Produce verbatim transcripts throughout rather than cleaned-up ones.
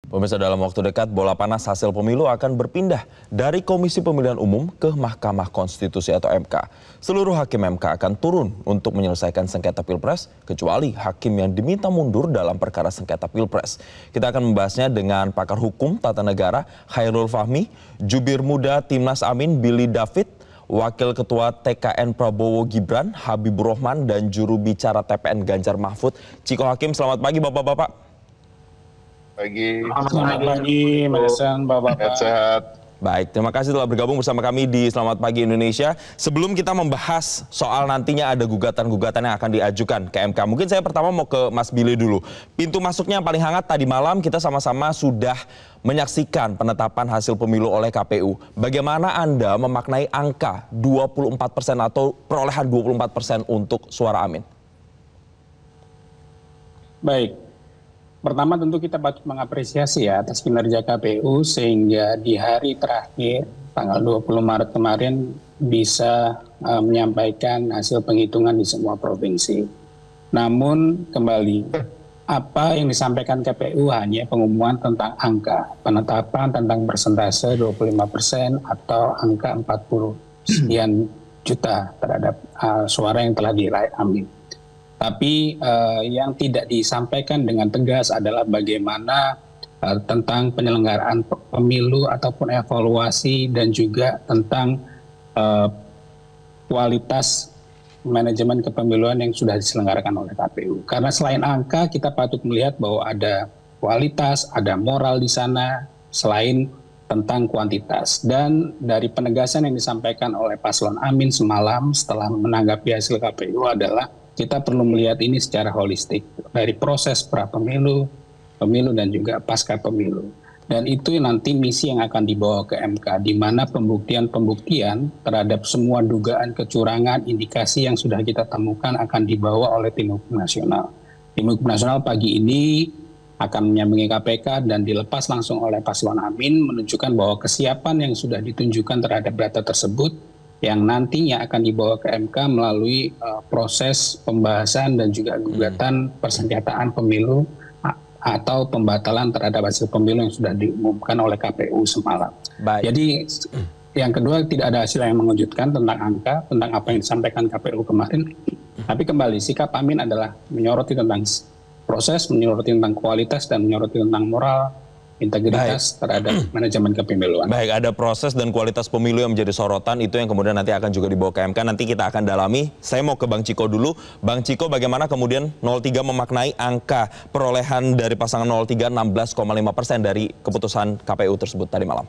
Pemirsa, dalam waktu dekat bola panas hasil pemilu akan berpindah dari Komisi Pemilihan Umum ke Mahkamah Konstitusi atau M K. Seluruh hakim M K akan turun untuk menyelesaikan sengketa Pilpres, kecuali hakim yang diminta mundur dalam perkara sengketa Pilpres. Kita akan membahasnya dengan pakar hukum tata negara Khairul Fahmi, jubir muda Timnas Amin Billy David, Wakil Ketua T K N Prabowo Gibran Habibur Rahman, dan juru bicara T P N Ganjar Mahfud Ciko Hakim. Selamat pagi Bapak-Bapak. Pagi. Selamat pagi, Mas Hasan, Bapak-Bapak. Sehat. Baik, terima kasih telah bergabung bersama kami di Selamat Pagi Indonesia. Sebelum kita membahas soal nantinya ada gugatan-gugatan yang akan diajukan ke M K, mungkin saya pertama mau ke Mas Billy dulu. Pintu masuknya yang paling hangat tadi malam kita sama-sama sudah menyaksikan penetapan hasil pemilu oleh K P U. Bagaimana Anda memaknai angka dua puluh empat persen atau perolehan dua puluh empat persen untuk suara Amin? Baik. Pertama tentu kita patut mengapresiasi ya atas kinerja K P U sehingga di hari terakhir tanggal dua puluh Maret kemarin bisa uh, menyampaikan hasil penghitungan di semua provinsi. Namun kembali, apa yang disampaikan K P U hanya pengumuman tentang angka, penetapan tentang persentase dua puluh lima persen atau angka empat puluh sekian juta terhadap uh, suara yang telah diraih Amin. Tapi uh, yang tidak disampaikan dengan tegas adalah bagaimana uh, tentang penyelenggaraan pemilu ataupun evaluasi dan juga tentang uh, kualitas manajemen kepemiluan yang sudah diselenggarakan oleh K P U. Karena selain angka, kita patut melihat bahwa ada kualitas, ada moral di sana, selain tentang kuantitas. Dan dari penegasan yang disampaikan oleh Paslon Amin semalam setelah menanggapi hasil K P U adalah kita perlu melihat ini secara holistik, dari proses pra-pemilu, pemilu, dan juga pasca pemilu. Dan itu nanti misi yang akan dibawa ke M K, di mana pembuktian-pembuktian terhadap semua dugaan kecurangan, indikasi yang sudah kita temukan akan dibawa oleh tim hukum nasional. Tim hukum nasional pagi ini akan menyambangi K P K dan dilepas langsung oleh Paslon Amin, menunjukkan bahwa kesiapan yang sudah ditunjukkan terhadap data tersebut yang nantinya akan dibawa ke M K melalui uh, proses pembahasan dan juga gugatan hmm. persengketaan pemilu atau pembatalan terhadap hasil pemilu yang sudah diumumkan oleh K P U semalam. Baik. Jadi yang kedua, tidak ada hasil yang mengejutkan tentang angka, tentang apa yang disampaikan K P U kemarin. Tapi kembali, sikap Amin adalah menyoroti tentang proses, menyoroti tentang kualitas, dan menyoroti tentang moral, integritas Baik. terhadap manajemen kepemiluan. Baik, ada proses dan kualitas pemilu yang menjadi sorotan, itu yang kemudian nanti akan juga dibawa ke M K. Nanti kita akan dalami. Saya mau ke Bang Ciko dulu. Bang Ciko, bagaimana kemudian nol tiga memaknai angka perolehan dari pasangan nol tiga enam belas koma lima persen dari keputusan K P U tersebut tadi malam?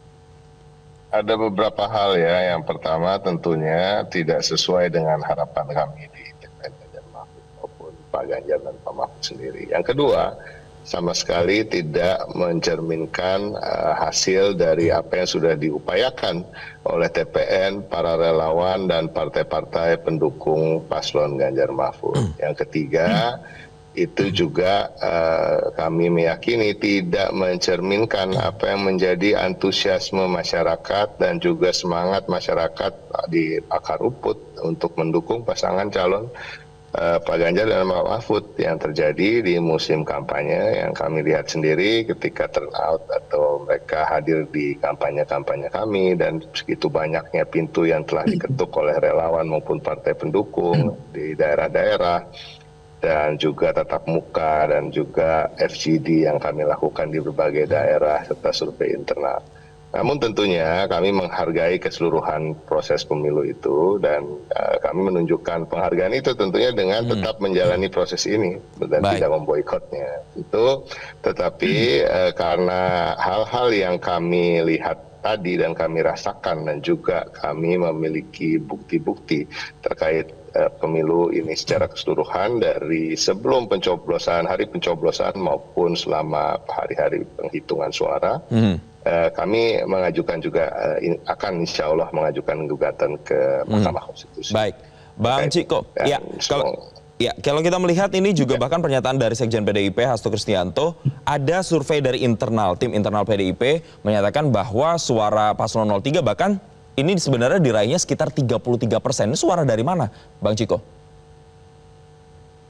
Ada beberapa hal ya. Yang pertama tentunya tidak sesuai dengan harapan kami di T P N Ganjar Mahfud maupun Pak Ganjar dan Pak Mahfud sendiri. Yang kedua, sama sekali tidak mencerminkan uh, hasil dari apa yang sudah diupayakan oleh T P N, para relawan, dan partai-partai pendukung paslon Ganjar Mahfud. Yang ketiga, itu juga uh, kami meyakini tidak mencerminkan apa yang menjadi antusiasme masyarakat dan juga semangat masyarakat di akar rumput untuk mendukung pasangan calon Uh, Pak Ganjar dan Pak Mahfud yang terjadi di musim kampanye, yang kami lihat sendiri ketika turnout atau mereka hadir di kampanye-kampanye kami, dan segitu banyaknya pintu yang telah diketuk oleh relawan maupun partai pendukung di daerah-daerah, dan juga tatap muka dan juga F G D yang kami lakukan di berbagai daerah serta survei internal. Namun tentunya kami menghargai keseluruhan proses pemilu itu, dan uh, kami menunjukkan penghargaan itu tentunya dengan tetap menjalani proses ini dan Baik. tidak memboikotnya. Itu tetapi uh, karena hal-hal yang kami lihat tadi dan kami rasakan, dan juga kami memiliki bukti-bukti terkait uh, pemilu ini secara keseluruhan dari sebelum pencoblosan, hari pencoblosan maupun selama hari-hari penghitungan suara. Hmm. Uh, kami mengajukan juga uh, in, akan insya Allah mengajukan gugatan ke Mahkamah hmm. Konstitusi. Baik, Bang okay. Ciko, ya kalau ya kalau kita melihat ini juga ya. bahkan pernyataan dari Sekjen P D I P Hasto Kristianto, ada survei dari internal tim internal P D I P menyatakan bahwa suara paslon nol tiga bahkan ini sebenarnya diraihnya sekitar tiga puluh tiga persen. Ini suara dari mana, Bang Ciko?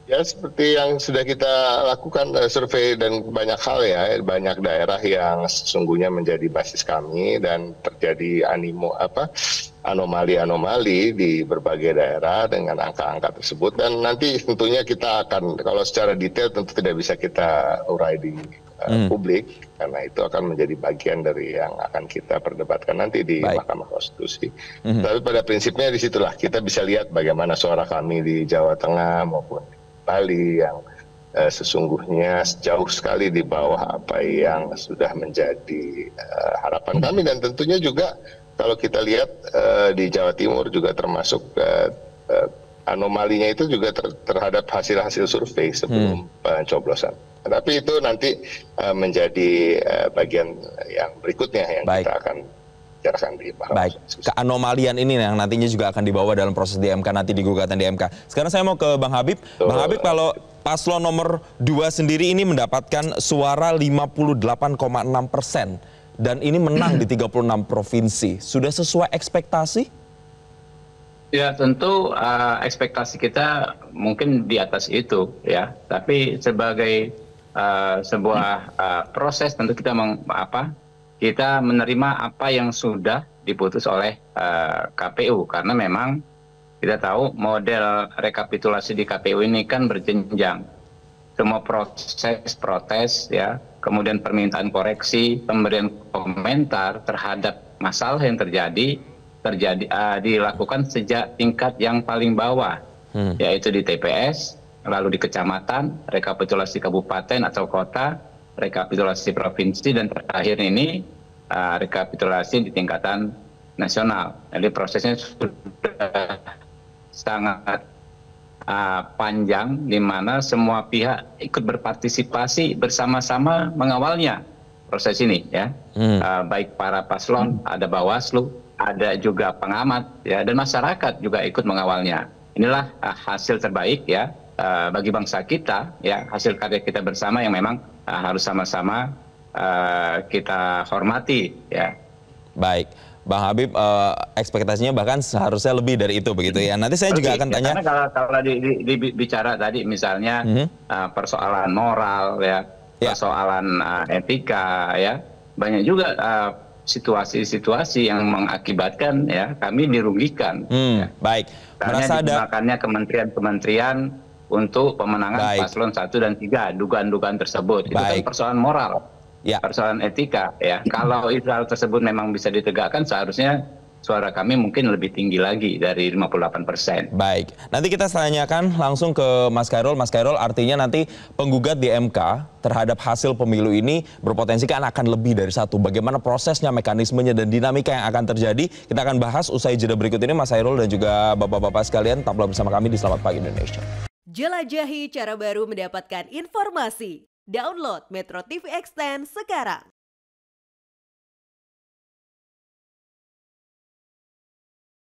Ya seperti yang sudah kita lakukan uh, survei dan banyak hal ya, banyak daerah yang sesungguhnya menjadi basis kami dan terjadi animo apa anomali-anomali di berbagai daerah dengan angka-angka tersebut, dan nanti tentunya kita akan, kalau secara detail tentu tidak bisa kita urai di uh, hmm. publik karena itu akan menjadi bagian dari yang akan kita perdebatkan nanti di Baik. Mahkamah Konstitusi. Hmm. Tapi pada prinsipnya disitulah kita bisa lihat bagaimana suara kami di Jawa Tengah maupun Bali yang uh, sesungguhnya jauh sekali di bawah apa yang sudah menjadi uh, harapan kami, dan tentunya juga kalau kita lihat uh, di Jawa Timur juga termasuk uh, uh, anomalinya itu juga ter terhadap hasil-hasil survei sebelum hmm. pencoblosan. Tapi itu nanti uh, menjadi uh, bagian yang berikutnya yang Baik. kita akan di Baik, keanomalian ini yang nantinya juga akan dibawa dalam proses di M K, nanti di gugatan di M K. Sekarang saya mau ke Bang Habib. Betul. Bang Habib, kalau paslon nomor dua sendiri ini mendapatkan suara lima puluh delapan koma enam persen dan ini menang di tiga puluh enam provinsi. Sudah sesuai ekspektasi? Ya tentu uh, ekspektasi kita mungkin di atas itu ya. Tapi sebagai uh, sebuah uh, proses tentu kita meng, apa? kita menerima apa yang sudah diputus oleh uh, K P U, karena memang kita tahu model rekapitulasi di K P U ini kan berjenjang. Semua proses protes ya, kemudian permintaan koreksi, pemberian komentar terhadap masalah yang terjadi terjadi uh, dilakukan sejak tingkat yang paling bawah, hmm. yaitu di T P S, lalu di kecamatan, rekapitulasi kabupaten atau kota, rekapitulasi provinsi, dan terakhir ini uh, rekapitulasi di tingkatan nasional. Jadi prosesnya sudah sangat uh, panjang, di mana semua pihak ikut berpartisipasi bersama-sama mengawalnya proses ini, ya. Hmm. Uh, baik para paslon, hmm. ada Bawaslu, ada juga pengamat, ya, dan masyarakat juga ikut mengawalnya. Inilah uh, hasil terbaik ya uh, bagi bangsa kita, ya, hasil karya kita bersama yang memang uh, harus sama-sama uh, kita hormati, ya. Baik, Bang Habib, uh, ekspektasinya bahkan seharusnya lebih dari itu, begitu ya. Nanti saya juga akan tanya. Karena kalau, kalau di, di, di, bicara tadi misalnya mm-hmm. uh, persoalan moral, ya, ya. persoalan uh, etika, ya, banyak juga uh, situasi-situasi yang mengakibatkan ya kami dirugikan. Hmm, ya. Baik. Merasa ada makanya kementerian-kementerian untuk pemenangan baik. paslon satu dan tiga, dugaan-dugaan tersebut. Baik. Itu kan persoalan moral, ya. persoalan etika. Ya, kalau itu hal tersebut memang bisa ditegakkan, seharusnya suara kami mungkin lebih tinggi lagi dari lima puluh delapan persen. Baik, nanti kita tanyakan langsung ke Mas Khairul. Mas Khairul, artinya nanti penggugat di M K terhadap hasil pemilu ini berpotensi kan akan lebih dari satu. Bagaimana prosesnya, mekanismenya, dan dinamika yang akan terjadi, kita akan bahas usai jeda berikut ini. Mas Khairul dan juga bapak-bapak sekalian, tetaplah bersama kami di Selamat Pagi Indonesia. Jelajahi cara baru mendapatkan informasi. Download Metro T V Extend sekarang.